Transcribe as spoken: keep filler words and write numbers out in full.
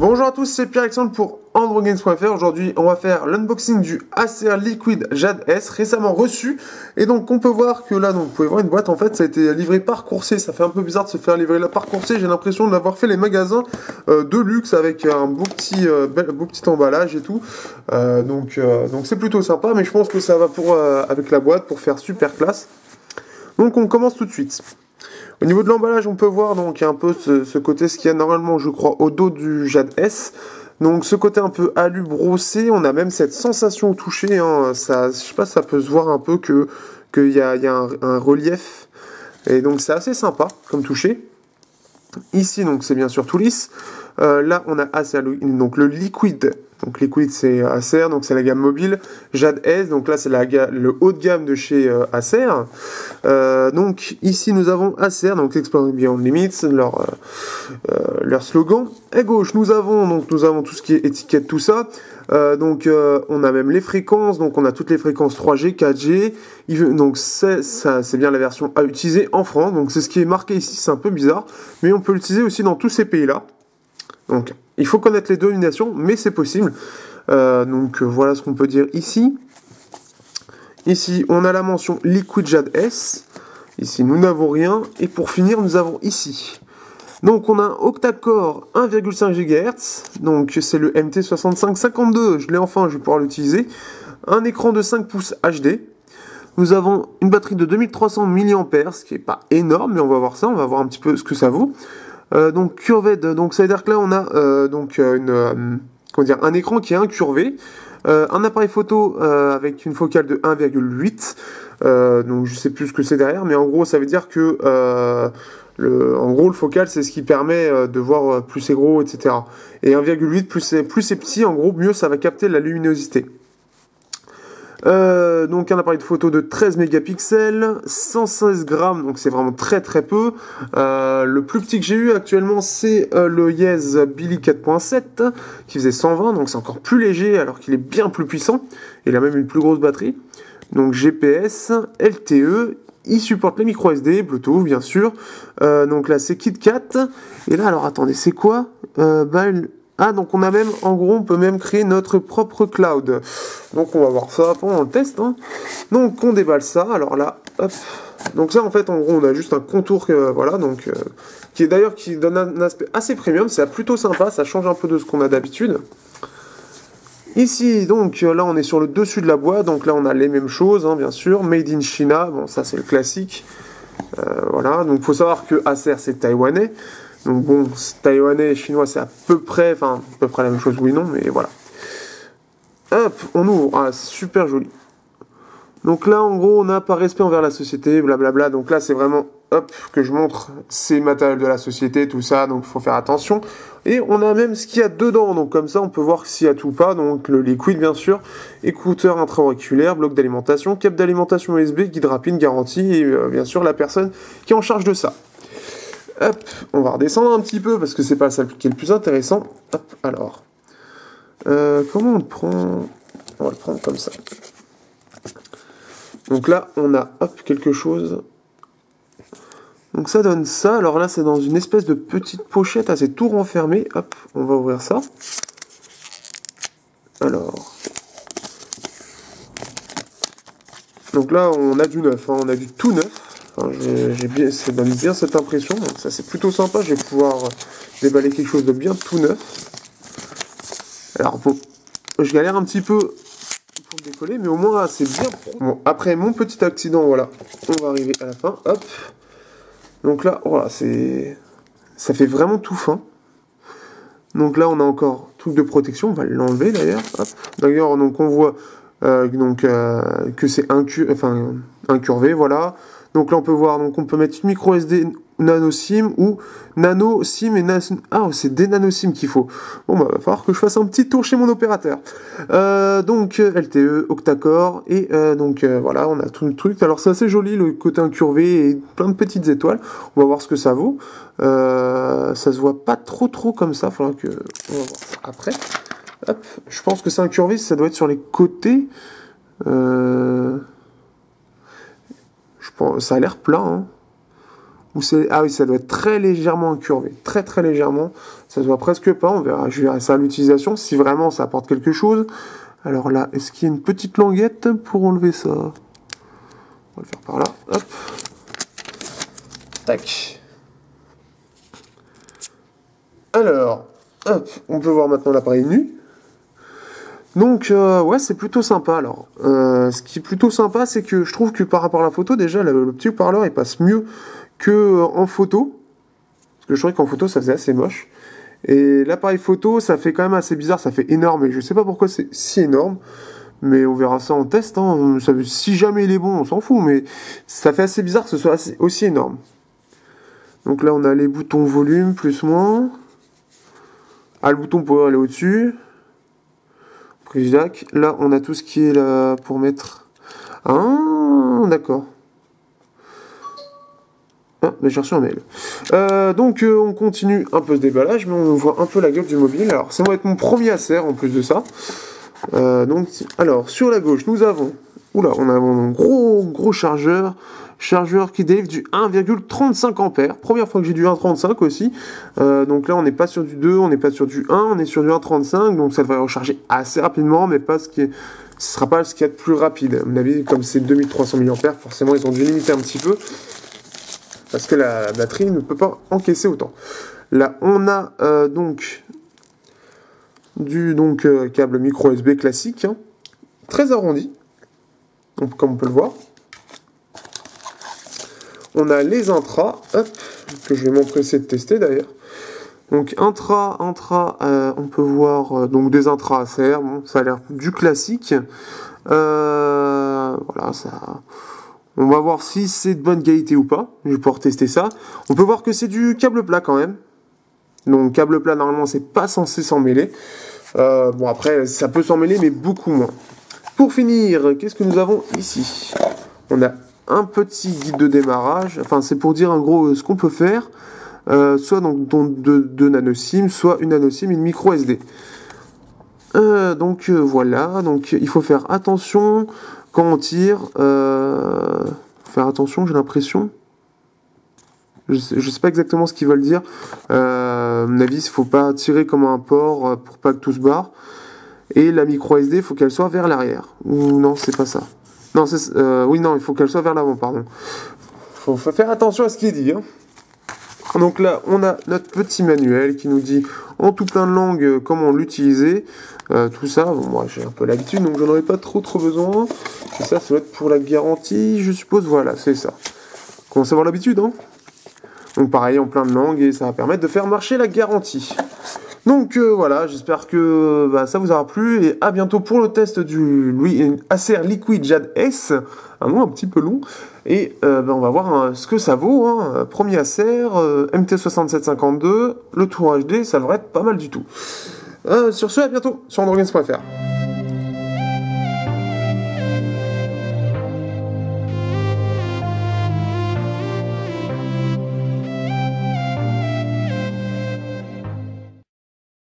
Bonjour à tous, c'est Pierre-Alexandre pour Androgames point F R. Aujourd'hui, on va faire l'unboxing du Acer Liquid Jade S, récemment reçu. Et donc, on peut voir que là, donc, vous pouvez voir une boîte, en fait, ça a été livré par coursier. Ça fait un peu bizarre de se faire livrer là par coursier. J'ai l'impression de l'avoir fait les magasins euh, de luxe avec un beau petit, euh, bel, beau petit emballage et tout. Euh, donc, euh, donc c'est plutôt sympa, mais je pense que ça va pour euh, avec la boîte pour faire super classe. Donc, on commence tout de suite. Au niveau de l'emballage, on peut voir donc un peu ce, ce côté, ce qu'il y a normalement, je crois, au dos du Jade S. Donc ce côté un peu alu brossé, on a même cette sensation au toucher. Hein, ça, je sais pas, ça peut se voir un peu que qu'il y a, y a un, un relief. Et donc c'est assez sympa comme toucher. Ici, donc c'est bien sûr tout lisse. Euh, là, on a Acer, donc le Liquid. Donc Liquid, c'est Acer, donc c'est la gamme mobile. Jade S, donc là c'est la le haut de gamme de chez euh, Acer. Euh, donc ici nous avons Acer, donc Exploring Beyond Limits, leur euh, euh, leur slogan. À gauche, nous avons donc nous avons tout ce qui est étiquette, tout ça. Euh, donc euh, on a même les fréquences, donc on a toutes les fréquences trois G, quatre G. Il, donc c'est ça, c'est bien la version à utiliser en France. Donc c'est ce qui est marqué ici, c'est un peu bizarre, mais on peut l'utiliser aussi dans tous ces pays-là. Donc, il faut connaître les dénominations, mais c'est possible. Euh, donc, euh, voilà ce qu'on peut dire ici. Ici, on a la mention Liquid Jade S. Ici, nous n'avons rien. Et pour finir, nous avons ici. Donc, on a un octa-core un virgule cinq gigahertz. Donc, c'est le M T soixante-cinq cinquante-deux. Je l'ai enfin, je vais pouvoir l'utiliser. Un écran de cinq pouces H D. Nous avons une batterie de deux mille trois cents milliampères, ce qui n'est pas énorme, mais on va voir ça. On va voir un petit peu ce que ça vaut. Euh, donc curved, donc ça veut dire que là on a euh, donc une, euh, comment dire, un écran qui est incurvé, euh, un appareil photo euh, avec une focale de un virgule huit, euh, donc je sais plus ce que c'est derrière, mais en gros ça veut dire que euh, le, en gros le focal c'est ce qui permet euh, de voir plus c'est gros, et cetera. Et un virgule huit, plus c'est plus c'est petit, en gros mieux ça va capter la luminosité. Euh, donc un appareil de photo de treize mégapixels, cent seize grammes, donc c'est vraiment très très peu. Euh, le plus petit que j'ai eu actuellement c'est euh, le Yes Billy quatre point sept qui faisait cent vingt, donc c'est encore plus léger alors qu'il est bien plus puissant. Il a même une plus grosse batterie. Donc G P S, L T E, il supporte les micro S D, Bluetooth bien sûr. Euh, donc là c'est KitKat. Et là alors attendez, c'est quoi euh, bah, Ah, donc on a même, en gros, on peut même créer notre propre cloud. Donc on va voir ça pendant le test. Hein. Donc on déballe ça. Alors là, hop. Donc ça, en fait, en gros, on a juste un contour, euh, voilà, donc euh, qui est d'ailleurs qui donne un aspect assez premium. C'est plutôt sympa. Ça change un peu de ce qu'on a d'habitude. Ici, donc là, on est sur le dessus de la boîte. Donc là, on a les mêmes choses, hein, bien sûr. Made in China. Bon, ça c'est le classique. Euh, voilà. Donc faut savoir que Acer c'est taïwanais. Donc bon, taïwanais et chinois, c'est à peu près, enfin, à peu près la même chose, oui, non, mais voilà. Hop, on ouvre, ah, c'est super joli. Donc là, en gros, on a par respect envers la société, blablabla. Donc là, c'est vraiment, hop, que je montre ces matériels de la société, tout ça, donc il faut faire attention. Et on a même ce qu'il y a dedans, donc comme ça, on peut voir s'il y a tout ou pas. Donc le liquide, bien sûr, écouteur intra-auriculaire, bloc d'alimentation, câble d'alimentation U S B, guide rapide, garantie, et euh, bien sûr, la personne qui est en charge de ça. Hop, on va redescendre un petit peu parce que c'est pas ça qui est le plus intéressant. Hop, alors. Euh, comment on le prend? On va le prendre comme ça. Donc là, on a hop, quelque chose. Donc ça donne ça. Alors là, c'est dans une espèce de petite pochette. Ah, c'est tout renfermé. Hop, on va ouvrir ça. Alors. Donc là, on a du neuf. Hein, on a du tout neuf. Enfin, j'ai bien, ça donne bien cette impression, donc ça c'est plutôt sympa, je vais pouvoir déballer quelque chose de bien tout neuf. Alors bon, je galère un petit peu pour le décoller, mais au moins c'est bien. Bon, après mon petit accident, voilà, on va arriver à la fin, hop. Donc là, voilà, c'est, ça fait vraiment tout fin. Donc là, on a encore truc de protection, on va l'enlever d'ailleurs. D'ailleurs, donc on voit euh, donc euh, que c'est incur, enfin incurvé, voilà. Donc là, on peut voir, donc on peut mettre une micro S D nano SIM ou nano SIM et nano... Ah, c'est des nano SIM qu'il faut. Bon, bah, va falloir que je fasse un petit tour chez mon opérateur. Euh, donc, L T E, octa-core, et euh, donc euh, voilà, on a tout le truc. Alors, c'est assez joli, le côté incurvé et plein de petites étoiles. On va voir ce que ça vaut. Euh, ça se voit pas trop trop comme ça, il faudra que... On va voir ça après. Hop. Je pense que c'est incurvé, ça doit être sur les côtés. Euh... Ça a l'air plat, hein. Ou c'est... Ah oui, ça doit être très légèrement incurvé. Très très légèrement. Ça se voit presque pas. On verra, je verrai ça à l'utilisation, si vraiment ça apporte quelque chose. Alors là, est-ce qu'il y a une petite languette pour enlever ça? On va le faire par là. Hop. Tac. Alors, hop, on peut voir maintenant l'appareil nu. Donc, euh, ouais, c'est plutôt sympa. Alors, euh, ce qui est plutôt sympa, c'est que je trouve que par rapport à la photo, déjà, le, le petit haut-parleur, il passe mieux qu'en photo. Parce que je trouvais qu'en photo, ça faisait assez moche. Et l'appareil photo, ça fait quand même assez bizarre, ça fait énorme. Et je sais pas pourquoi c'est si énorme. Mais on verra ça en test. Hein. Ça, si jamais il est bon, on s'en fout. Mais ça fait assez bizarre que ce soit assez, aussi énorme. Donc là, on a les boutons volume, plus, moins. Ah, le bouton power, il est au-dessus. Prise jack. Là, on a tout ce qui est là pour mettre... Ah, d'accord. Ah, mais j'ai reçu un mail. Euh, donc, euh, on continue un peu ce déballage, mais on voit un peu la gueule du mobile. Alors, ça va être mon premier Acer, en plus de ça. Euh, donc, alors, sur la gauche, nous avons... Oula, on a un gros, gros chargeur. Chargeur qui délivre du un virgule trente-cinq ampères. Première fois que j'ai du un virgule trente-cinq aussi. Euh, donc là, on n'est pas sur du deux, on n'est pas sur du un, on est sur du un virgule trente-cinq. Donc ça devrait recharger assez rapidement, mais pas ce qui est... ce ne sera pas ce qu'il y a de plus rapide. À mon avis, comme c'est deux mille trois cents milliampères, forcément, ils ont dû limiter un petit peu. Parce que la batterie ne peut pas encaisser autant. Là, on a euh, donc du donc, euh, câble micro U S B classique, hein, très arrondi, donc, comme on peut le voir. On a les intras, hop, que je vais m'empresser de tester d'ailleurs. Donc intra, intra, euh, on peut voir euh, donc des intras Acer, bon, ça a l'air du classique. Euh, voilà, ça... On va voir si c'est de bonne qualité ou pas. Je vais pouvoir tester ça. On peut voir que c'est du câble plat quand même. Donc câble plat, normalement, c'est pas censé s'en mêler. Euh, bon, après, ça peut s'en mêler, mais beaucoup moins. Pour finir, qu'est-ce que nous avons ici? On a un petit guide de démarrage. Enfin, c'est pour dire en gros ce qu'on peut faire. Euh, soit donc deux, deux nano SIM, soit une nano SIM, une micro S D. Euh, donc euh, voilà. Donc il faut faire attention quand on tire. Euh, faire attention, j'ai l'impression. Je sais, je sais pas exactement ce qu'ils veulent dire. Euh, à mon avis, il faut pas tirer comme un porc pour pas que tout se barre. Et la micro S D, il faut qu'elle soit vers l'arrière. Ou non, c'est pas ça. Non, c'est euh, oui, non, il faut qu'elle soit vers l'avant, pardon. Faut, faut faire attention à ce qui est dit. Hein. Donc là, on a notre petit manuel qui nous dit en tout plein de langues euh, comment l'utiliser. Euh, tout ça, bon, moi j'ai un peu l'habitude, donc j'en aurais pas trop trop besoin. Et ça, ça doit être pour la garantie, je suppose. Voilà, c'est ça. Commence à avoir l'habitude, hein. Donc pareil, en plein de langues, et ça va permettre de faire marcher la garantie. Donc euh, voilà, j'espère que bah, ça vous aura plu, et à bientôt pour le test du Acer Liquid Jade S, un nom un petit peu long, et euh, bah, on va voir hein, ce que ça vaut, hein. Premier Acer, euh, M T soixante-sept cinquante-deux, le Tour H D, ça devrait être pas mal du tout. Euh, sur ce, à bientôt sur Androgames point F R.